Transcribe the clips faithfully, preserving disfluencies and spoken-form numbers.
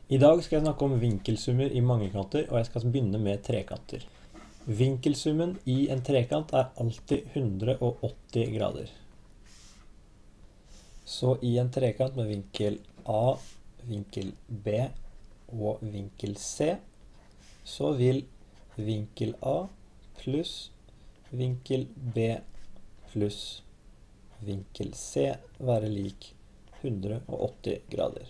I dag skal jeg snakke om vinkelsummer i mangekanter, og jeg skal begynne med trekanter. Vinkelsummen i en trekant er alltid hundre og åtti grader. Så i en trekant med vinkel A, vinkel B og vinkel C, så vil vinkel A pluss vinkel B pluss vinkel C være lik hundre og åtti grader.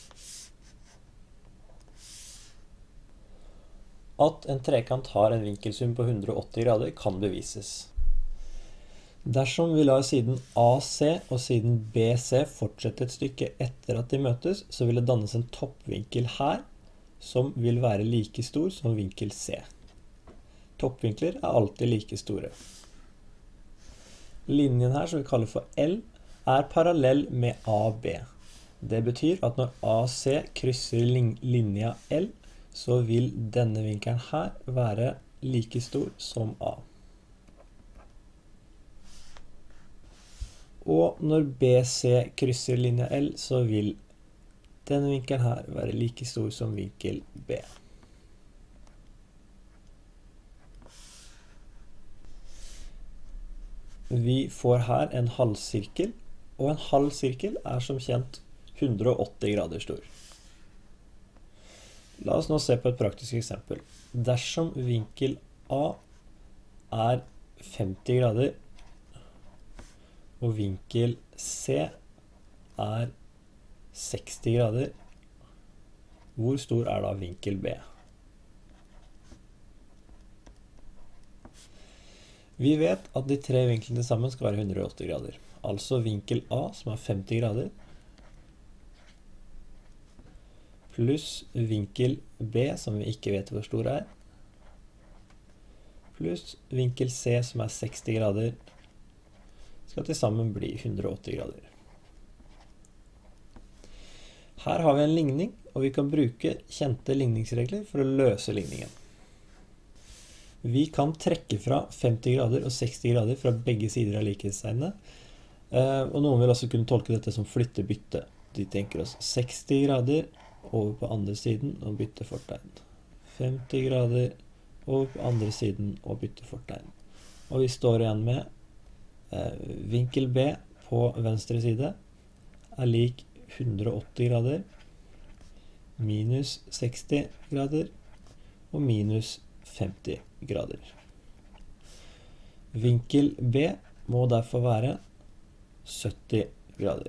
At en trekant har en vinkelsum på hundre og åtti grader kan bevises. Dersom vi lar siden A C og siden B C fortsette et stykke etter at de møtes, så vil det dannes en toppvinkel her, som vil være like stor som vinkel C. Toppvinkler er alltid like store. Linjen her, som vi kaller for L, er parallell med A B. Det betyr at når A C krysser linja L, så vil denne vinkelen her være like stor som A. Og når B C krysser linja L, så vil denne vinkelen her være like stor som vinkel B. Vi får her en halvsirkel, og en halvsirkel er som kjent hundre og åtti grader stor. La oss nå se på et praktisk eksempel. Dersom vinkel A er femti grader, og vinkel C er seksti grader, hvor stor er da vinkel B? Vi vet at de tre vinklene sammen skal være hundre og åtti grader. Altså vinkel A, som er femti grader, pluss vinkel B, som vi ikke vet hvor stor er, pluss vinkel C, som er seksti grader, skal til sammen bli hundre og åtti grader. Her har vi en ligning, og vi kan bruke kjente ligningsregler for å løse ligningen. Vi kan trekke fra femti grader og seksti grader fra begge sider av likhetstegnet, og noen vil også kunne tolke dette som flyttebytte. De tenker oss seksti grader over på andre siden og bytte fortegn. femti grader over på andre siden og bytte fortegn. Og vi står igjen med eh, vinkel B på venstre side er lik hundre og åtti grader, minus seksti grader og minus femti grader. Vinkel B må derfor være sytti grader.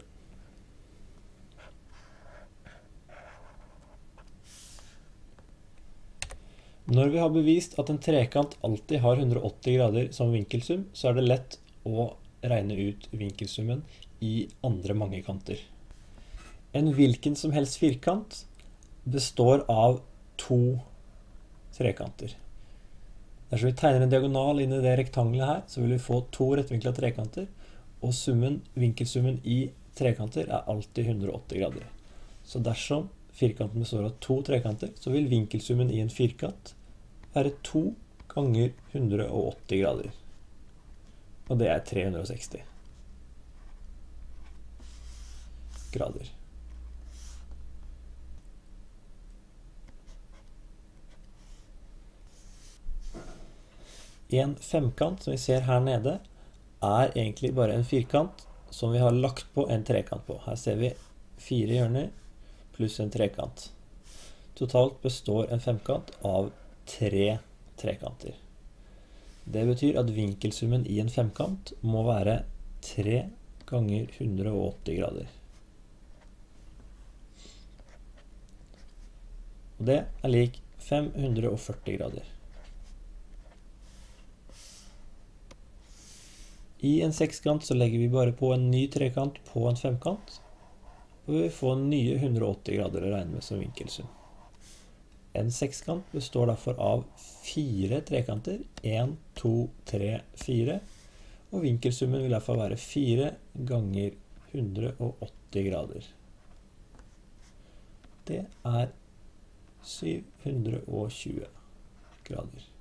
Når vi har bevist at en trekant alltid har hundre og åtti grader som vinkelsum, så er det lett å regne ut vinkelsummen i andre mangekanter. En hvilken som helst firkant består av to trekanter. Dersom vi tegner en diagonal inn i det rektangelet her, så vil vi få to rettvinklet trekanter, og summen, vinkelsummen i trekanter er alltid hundre og åtti grader. Så dersom firkanten består av to trekanter, så vil vinkelsummen i en firkant være to ganger hundre og åtti grader. Og det er tre hundre og seksti grader. En femkant, som vi ser her nede, er egentlig bare en firkant som vi har lagt på en trekant på. Her ser vi fire hjørner pluss en trekant. Totalt består en femkant av tre trekanter. Det betyr at vinkelsummen i en femkant må være tre ganger hundre og åtti grader. Og det er lik fem hundre og førti grader. I en sekskant så legger vi bare på en ny trekant på en femkant, og vi får nye hundre og åtti grader å regne med som vinkelsum. En sekskant består derfor av fire trekanter, en, to, tre, fire, og vinkelsummen vil derfor være fire ganger hundre og åtti grader. Det er syv hundre og tjue grader.